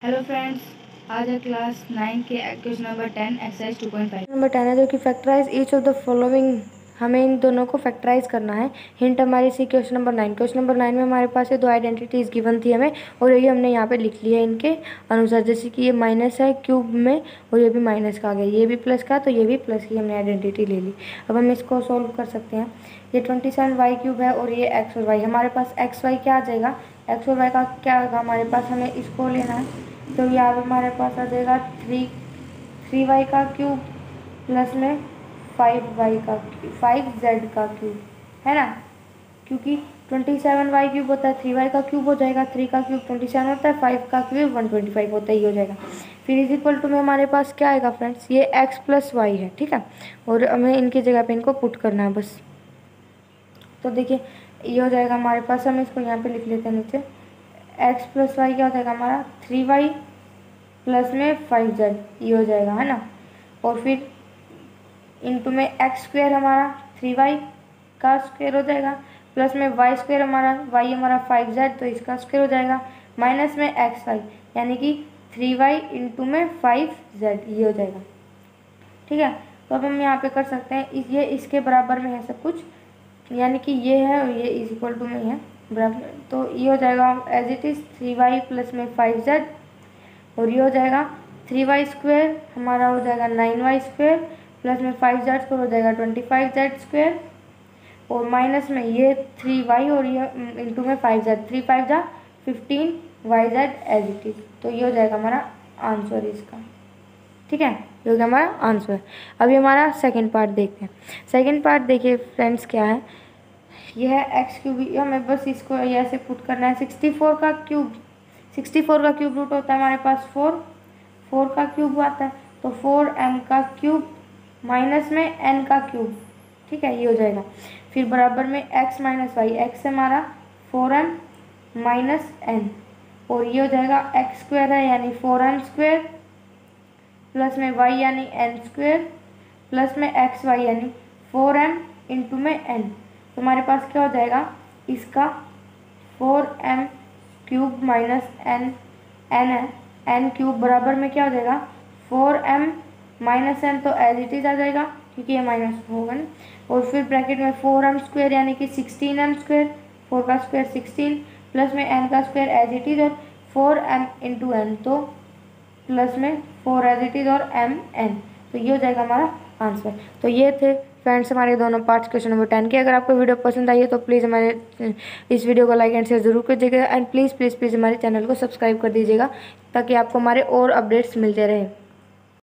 Hello friends, आज है class 9 के क्वेश्चन नंबर 10 एक्सरसाइज 2.5 नंबर 10 है जो कि factorise each of the following. हमें इन दोनों को फैक्टराइज करना है। हिंट हमारी see question number 9। Question number 9 में हमारे पास ये दो आइडेंटिटीज़ गिवन थी हमें, और यही हमने यहाँ पे लिख लिया है इनके अनुसार। जैसे कि ये माइनस है क्यूब में और ये भी माइनस का आ गया, ये भी प्लस का तो ये भी प्लस की हमने आइडेंटिटी ले ली। अब हम इसको सोल्व कर सकते हैं। ये 27y³ है और ये x और y। हमारे पास एक्स वाई क्या आ जाएगा, एक्स और वाई का क्या होगा हमारे पास, हमें इसको लेना है। तो यहाँ पर हमारे पास आ जाएगा 3y³ प्लस में 5z का क्यूब, है ना। क्योंकि 27y³ होता है, 3y³ हो जाएगा, 3 का क्यूब 27 होता है, 5 का क्यूब 125 होता है, ये हो जाएगा। फिर इज इक्वल टू में हमारे पास क्या आएगा फ्रेंड्स, ये x प्लस वाई है, ठीक है। और हमें इनकी जगह पे इनको पुट करना है बस। तो देखिए ये हो जाएगा हमारे पास, हम इसको यहाँ पे लिख लेते हैं नीचे। x प्लस वाई क्या हो जाएगा हमारा 3y प्लस में 5z, ये हो जाएगा, है ना। और फिर इंटू में x² हमारा 3y का स्क्वायर हो जाएगा, प्लस में y² हमारा y हमारा 5z तो इसका स्क्वायर हो जाएगा, माइनस में xy यानी कि 3y इंटू में 5z, ये हो जाएगा, ठीक है। तो अब हम यहाँ पे कर सकते हैं, ये इसके बराबर में है सब कुछ, यानी कि ये है और ये इज इक्वल टू में है बराबर। तो ये हो जाएगा as it is 3y plus में 5z, और ये हो जाएगा 3y² हमारा हो जाएगा 9y² प्लस में 5z हो जाएगा 25z², और माइनस में ये 3y और ये इंटू में 5z, 3 5 जा 15yz एज इट इज़। तो ये हो जाएगा हमारा आंसर इसका, ठीक है। ये हो गया हमारा आंसर। अभी हमारा सेकंड पार्ट देखते हैं। सेकंड पार्ट देखिए फ्रेंड्स क्या है, यह है x³। हमें बस इसको ऐसे पुट करना है। 64 का क्यूब रूट होता है हमारे पास 4 का क्यूब आता है, तो 4m का क्यूब माइनस में n का क्यूब, ठीक है, ये हो जाएगा। फिर बराबर में x माइनस वाई, x हमारा 4m माइनस n, और ये हो जाएगा x² है यानी 4m² प्लस में y यानी n² प्लस में xy यानी 4m इंटू में n। तो हमारे पास क्या हो जाएगा, इसका 4m³ माइनस n है, n³ बराबर में क्या हो जाएगा 4m माइनस n, तो एज इट इज़ आ जाएगा क्योंकि ये माइनस होगा ना। और फिर ब्रैकेट में 4m² यानी कि 16m², 4 का स्क्वायर 16 प्लस में n का स्क्वायर एज इट इज़, और 4m इंटू n, तो प्लस में 4 एज इट इज़ और mn। तो ये हो जाएगा हमारा आंसर। तो ये थे फ्रेंड्स हमारे दोनों पार्ट्स क्वेश्चन नंबर 10 के। अगर आपको वीडियो पसंद आई है तो प्लीज़ हमारे इस वीडियो को लाइक एंड शेयर जरूर कीजिएगा, एंड प्लीज़ हमारे चैनल को सब्सक्राइब कर दीजिएगा ताकि आपको हमारे और अपडेट्स मिलते रहे।